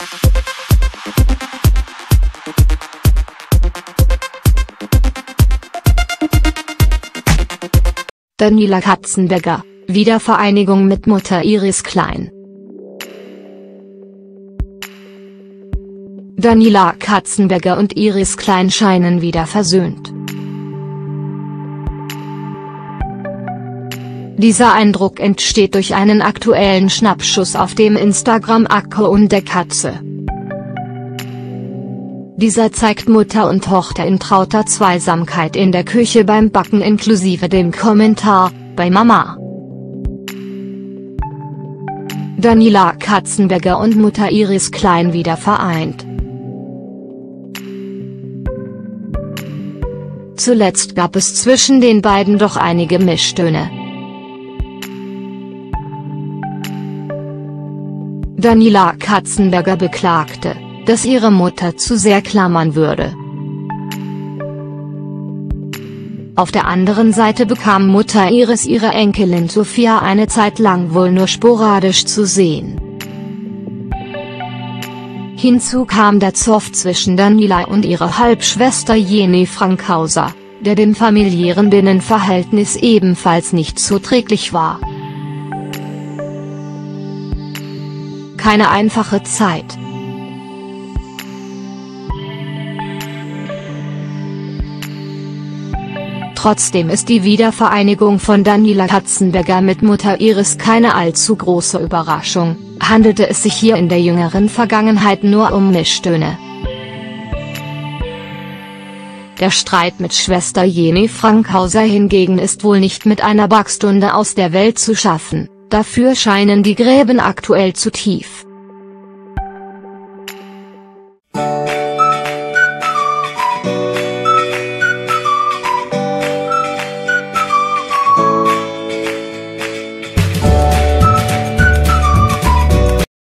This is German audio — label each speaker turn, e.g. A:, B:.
A: Daniela Katzenberger, Wiedervereinigung mit Mutter Iris Klein. Daniela Katzenberger und Iris Klein scheinen wieder versöhnt. Dieser Eindruck entsteht durch einen aktuellen Schnappschuss auf dem Instagram-Account der Katze. Dieser zeigt Mutter und Tochter in trauter Zweisamkeit in der Küche beim Backen inklusive dem Kommentar: bei Mama. Daniela Katzenberger und Mutter Iris Klein wieder vereint. Zuletzt gab es zwischen den beiden doch einige Misstöne. Daniela Katzenberger beklagte, dass ihre Mutter zu sehr klammern würde. Auf der anderen Seite bekam Mutter Iris ihre Enkelin Sophia eine Zeit lang wohl nur sporadisch zu sehen. Hinzu kam der Zoff zwischen Daniela und ihrer Halbschwester Jenny Frankhauser, der dem familiären Binnenverhältnis ebenfalls nicht zuträglich war. Keine einfache Zeit. Trotzdem ist die Wiedervereinigung von Daniela Katzenberger mit Mutter Iris keine allzu große Überraschung, handelte es sich hier in der jüngeren Vergangenheit nur um Misstöne. Der Streit mit Schwester Jenny Frankhauser hingegen ist wohl nicht mit einer Backstunde aus der Welt zu schaffen, dafür scheinen die Gräben aktuell zu tief.